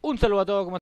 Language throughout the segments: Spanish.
Un saludo a todos, como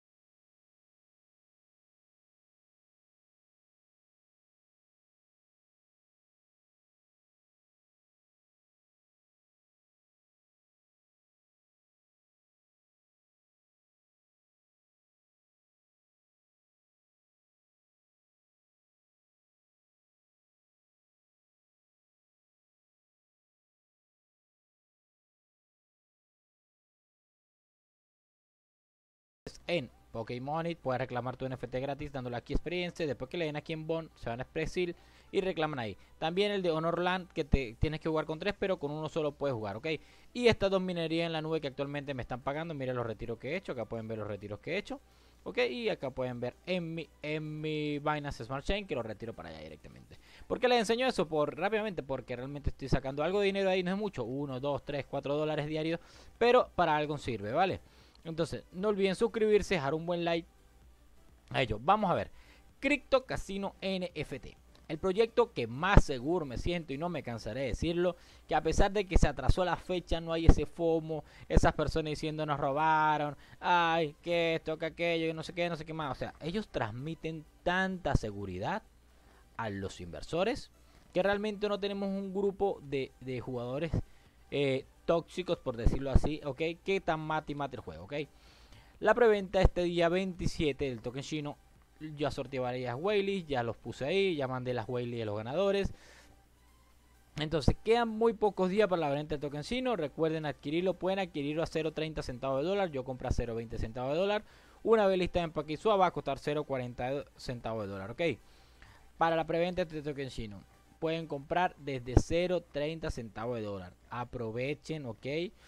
en Pokémonit puedes reclamar tu NFT gratis dándole aquí experiencia. Después que le den aquí en Bond, se van a Expressil y reclaman ahí. También el de Honorland, que te tienes que jugar con 3, pero con uno solo puedes jugar, ¿ok? Y estas dos minerías en la nube que actualmente me están pagando. Miren los retiros que he hecho. Acá pueden ver los retiros que he hecho. Ok, y acá pueden ver en mi Binance Smart Chain que lo retiro para allá directamente. ¿Por qué les enseño eso? Rápidamente, porque realmente estoy sacando algo de dinero ahí, no es mucho, 1, 2, 3, 4 dólares diarios, pero para algo sirve, ¿vale? Entonces, no olviden suscribirse, dejar un buen like a ello. Vamos a ver, Crypto Casino NFT. El proyecto que más seguro me siento y no me cansaré de decirlo, que a pesar de que se atrasó la fecha, no hay ese FOMO, esas personas diciendo nos robaron, ay, que esto, que aquello, no sé qué, no sé qué más. O sea, ellos transmiten tanta seguridad a los inversores que realmente no tenemos un grupo de jugadores tóxicos, por decirlo así, ¿ok? Que tan mate y mate el juego, ¿ok? La preventa este día 27 del token chino. Ya sorteé varias whales, ya los puse ahí, ya mandé las whales a los ganadores. Entonces quedan muy pocos días para la venta del token chino. Recuerden adquirirlo, pueden adquirirlo a 0.30 centavos de dólar. Yo compré a 0.20 centavos de dólar. Una vez lista en Paquisua va a costar 0.40 centavos de dólar, ¿ok? Para la preventa de token chino pueden comprar desde 0.30 centavos de dólar. Aprovechen, ¿ok?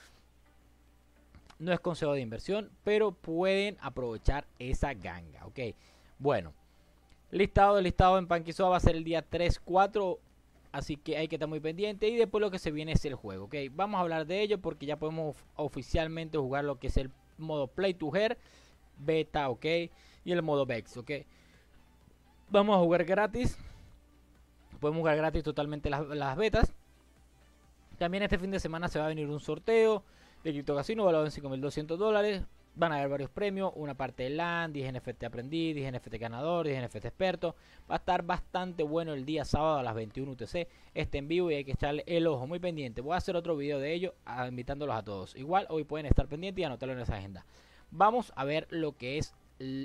No es consejo de inversión, pero pueden aprovechar esa ganga, ¿ok? Bueno, listado en Panchisua va a ser el día 3-4, así que hay que estar muy pendiente. Y después lo que se viene es el juego, ¿ok? Vamos a hablar de ello porque ya podemos oficialmente jugar lo que es el modo Play to Earn, beta, ¿ok? Y el modo Vex, ¿ok? Vamos a jugar gratis. Podemos jugar gratis totalmente las betas. También este fin de semana se va a venir un sorteo de Crypto Casino valorado en 5.200 dólares. Van a haber varios premios, una parte de LAN, 10 NFT aprendiz, 10 NFT ganador, 10 NFT experto. Va a estar bastante bueno el día sábado a las 21 UTC. Este en vivo y hay que echarle el ojo, muy pendiente. Voy a hacer otro video de ello, invitándolos a todos. Igual hoy pueden estar pendientes y anotarlo en esa agenda. Vamos a ver lo que es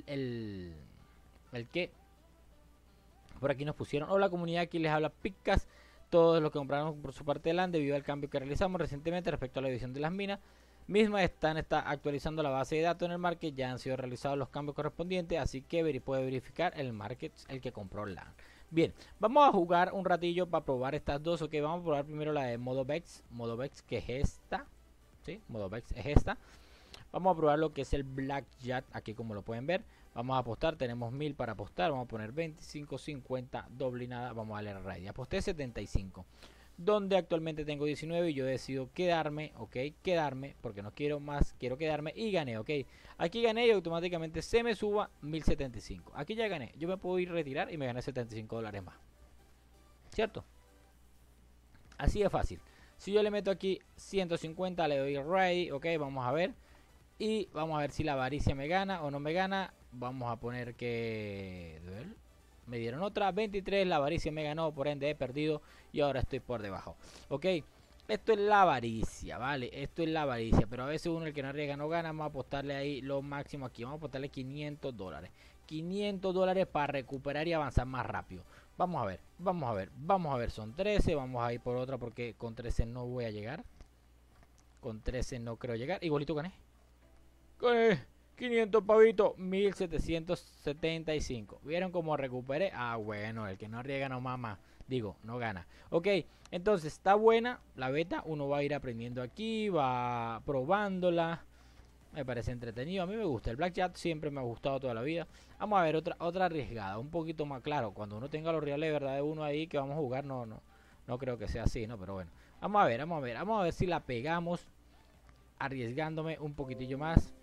el que por aquí nos pusieron. Hola comunidad, aquí les habla Picas. Todos los que compraron por su parte de LAN debido al cambio que realizamos recientemente respecto a la división de las minas mismas está actualizando la base de datos en el market. Ya han sido realizados los cambios correspondientes, así que puede verificar el market el que compró LAN. Bien, vamos a jugar un ratillo para probar estas dos. Ok, vamos a probar primero la de modo Vex que es esta. Sí, modo Vex es esta. Vamos a probar lo que es el Blackjack, aquí como lo pueden ver. Vamos a apostar, tenemos 1000 para apostar. Vamos a poner 25, 50, doble y nada. Vamos a darle a raid. Aposté 75. Donde actualmente tengo 19 y yo decido quedarme, ok, quedarme, porque no quiero más, quiero quedarme y gané, ok. Aquí gané y automáticamente se me suba 1075. Aquí ya gané, yo me puedo ir a retirar y me gané 75 dólares más. ¿Cierto? Así de fácil. Si yo le meto aquí 150, le doy raid, ok, vamos a ver. Y vamos a ver si la avaricia me gana o no me gana. Vamos a poner que me dieron otra 23, la avaricia me ganó, por ende he perdido y ahora estoy por debajo. Ok, esto es la avaricia, ¿vale? Esto es la avaricia, pero a veces uno el que no arriesga no gana. Vamos a apostarle ahí lo máximo aquí, vamos a apostarle 500 dólares. 500 dólares para recuperar y avanzar más rápido. Vamos a ver, vamos a ver, vamos a ver, son 13, vamos a ir por otra porque con 13 no voy a llegar. Con 13 no creo llegar, igualito gané. Con 500 pavitos, 1775. ¿Vieron cómo recuperé? Ah, bueno, el que no arriesga no mama. Digo, no gana. Ok, entonces está buena la beta. Uno va a ir aprendiendo aquí, va probándola. Me parece entretenido. A mí me gusta. El Blackjack siempre me ha gustado toda la vida. Vamos a ver otra arriesgada. Un poquito más claro. Cuando uno tenga los reales de verdad de uno ahí que vamos a jugar, no creo que sea así, ¿no? Pero bueno. Vamos a ver, vamos a ver. Vamos a ver si la pegamos. Arriesgándome un poquitillo más.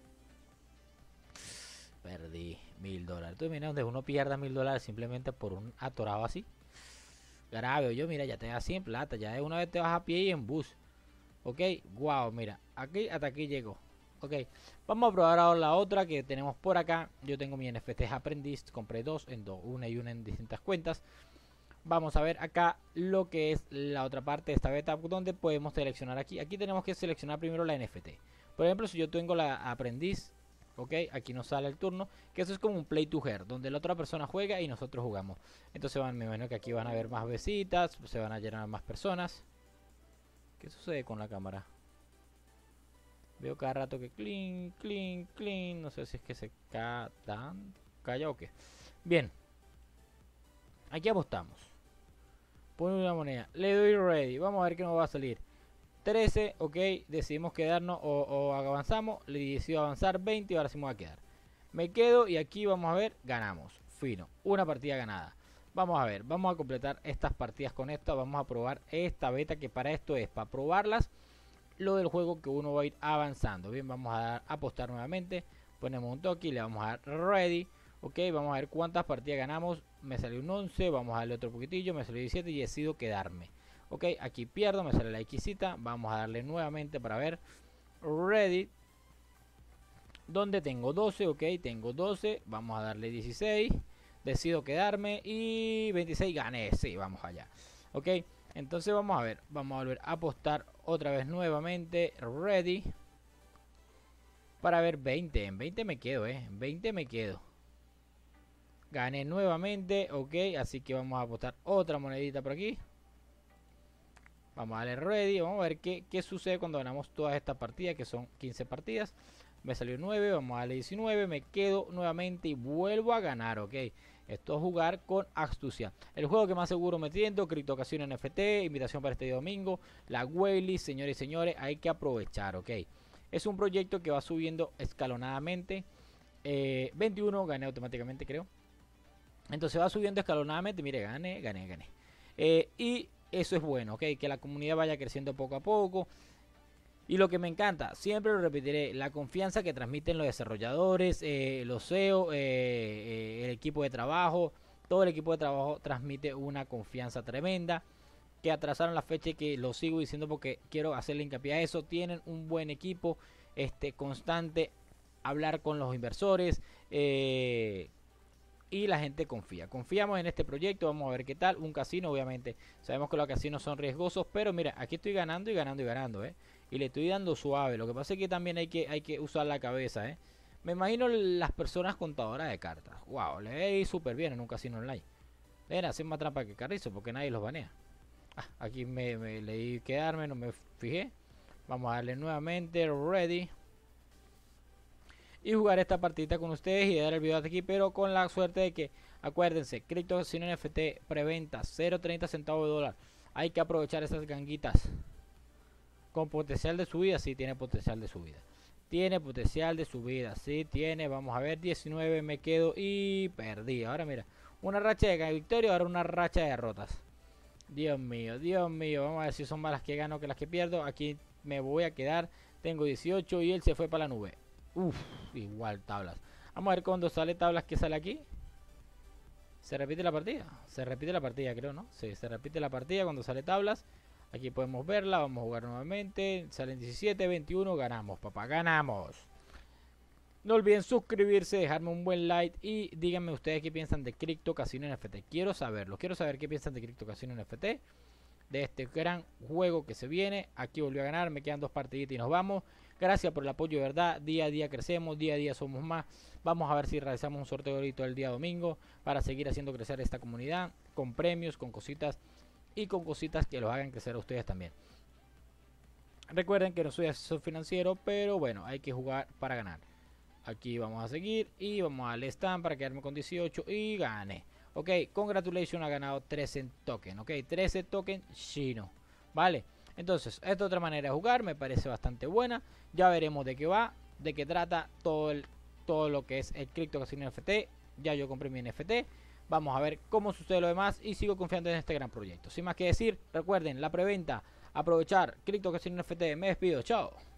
Perdí 1000 dólares. Tú mira donde uno pierda 1000 dólares simplemente por un atorado así. Grave, yo mira, ya te das 100 plata. Ya de una vez te vas a pie y en bus. Ok, wow, mira. Aquí hasta aquí llegó. Ok, vamos a probar ahora la otra que tenemos por acá. Yo tengo mi NFT aprendiz, compré dos, una en distintas cuentas. Vamos a ver acá lo que es la otra parte de esta beta, donde podemos seleccionar aquí. Aquí tenemos que seleccionar primero la NFT. Por ejemplo, si yo tengo la aprendiz, ok, aquí nos sale el turno, que eso es como un play to earn, donde la otra persona juega y nosotros jugamos. Entonces me imagino que aquí van a haber más visitas, se van a llenar más personas. ¿Qué sucede con la cámara? Veo cada rato que clean, clean, clean. No sé si es que se calla o qué. Bien. Aquí apostamos. Pone una moneda. Le doy ready. Vamos a ver qué nos va a salir. 13, ok. Decidimos quedarnos o avanzamos. Le decido avanzar 20 y ahora sí me voy a quedar. Me quedo y aquí vamos a ver. Ganamos. Fino. Una partida ganada. Vamos a ver. Vamos a completar estas partidas con esta. Vamos a probar esta beta que para esto es. Para probarlas. Lo del juego que uno va a ir avanzando. Bien, vamos a dar apostar nuevamente. Ponemos un toque y le vamos a dar ready. Ok, vamos a ver cuántas partidas ganamos. Me salió un 11, vamos a darle otro poquitillo. Me salió 17 y decido quedarme. Ok, aquí pierdo, me sale la Xcita. Vamos a darle nuevamente para ver. Ready. Donde tengo 12, ok, tengo 12. Vamos a darle 16. Decido quedarme y 26 gané. Sí, vamos allá. Ok. Entonces vamos a ver, vamos a volver a apostar otra vez nuevamente, ready, para ver 20, en 20 me quedo, en 20 me quedo. Gané nuevamente, ok, así que vamos a apostar otra monedita por aquí. Vamos a darle ready, vamos a ver qué sucede cuando ganamos todas estas partidas, que son 15 partidas. Me salió 9, vamos a darle 19, me quedo nuevamente y vuelvo a ganar, ok. Esto es jugar con astucia. El juego que más seguro me siento, Criptocasión NFT, invitación para este día domingo, la waitlist, señores y señores, hay que aprovechar, ok. Es un proyecto que va subiendo escalonadamente. 21, gané automáticamente, creo. Entonces va subiendo escalonadamente, mire, gané. Y eso es bueno, ok, que la comunidad vaya creciendo poco a poco. Y lo que me encanta, siempre lo repetiré, la confianza que transmiten los desarrolladores, los CEO, el equipo de trabajo, todo el equipo de trabajo transmite una confianza tremenda. Que atrasaron la fecha y que lo sigo diciendo porque quiero hacerle hincapié a eso. Tienen un buen equipo, constante, hablar con los inversores y la gente confía. Confiamos en este proyecto, vamos a ver qué tal. Un casino, obviamente, sabemos que los casinos son riesgosos, pero mira, aquí estoy ganando y ganando, y le estoy dando suave. Lo que pasa es que también hay que usar la cabeza, Me imagino las personas contadoras de cartas. Wow, le veis súper bien en un casino online. Ven, hacen más trampa que Carrizo porque nadie los banea. Aquí me leí quedarme, no me fijé. Vamos a darle nuevamente ready. Y jugar esta partida con ustedes y dar el video hasta aquí, pero con la suerte de que, acuérdense, Cripto sin NFT, preventa, 0.30 centavos de dólar. Hay que aprovechar esas ganguitas. Con potencial de subida, sí tiene potencial de subida. Tiene potencial de subida, sí tiene. Vamos a ver, 19 me quedo y perdí. Ahora mira, una racha de victoria, ahora una racha de derrotas. Dios mío, vamos a ver si son más las que gano que las que pierdo. Aquí me voy a quedar, tengo 18 y él se fue para la nube. Uff, igual tablas. Vamos a ver cuando sale tablas, que sale aquí. Se repite la partida. Se repite la partida, creo, ¿no? Sí, se repite la partida cuando sale tablas. Aquí podemos verla. Vamos a jugar nuevamente. Salen 17, 21. Ganamos, papá. Ganamos. No olviden suscribirse, dejarme un buen like. Y díganme ustedes qué piensan de Cripto Casino NFT. Quiero saberlo. Quiero saber qué piensan de Cripto Casino NFT. De este gran juego que se viene. Aquí volvió a ganar. Me quedan 2 partiditas y nos vamos. Gracias por el apoyo, de verdad. Día a día crecemos, día a día somos más. Vamos a ver si realizamos un sorteo ahorita el día domingo para seguir haciendo crecer esta comunidad con premios, con cositas y con cositas que los hagan crecer a ustedes también. Recuerden que no soy asesor financiero, pero bueno, hay que jugar para ganar. Aquí vamos a seguir y vamos al stand para quedarme con 18 y gane. Ok, congratulations, ha ganado 13 tokens. Ok, 13 tokens chino. Vale. Entonces, esta es otra manera de jugar, me parece bastante buena. Ya veremos de qué va, de qué trata todo lo que es el Cripto Casino NFT. Ya yo compré mi NFT. Vamos a ver cómo sucede lo demás y sigo confiando en este gran proyecto. Sin más que decir, recuerden la preventa, aprovechar Cripto Casino NFT. Me despido, chao.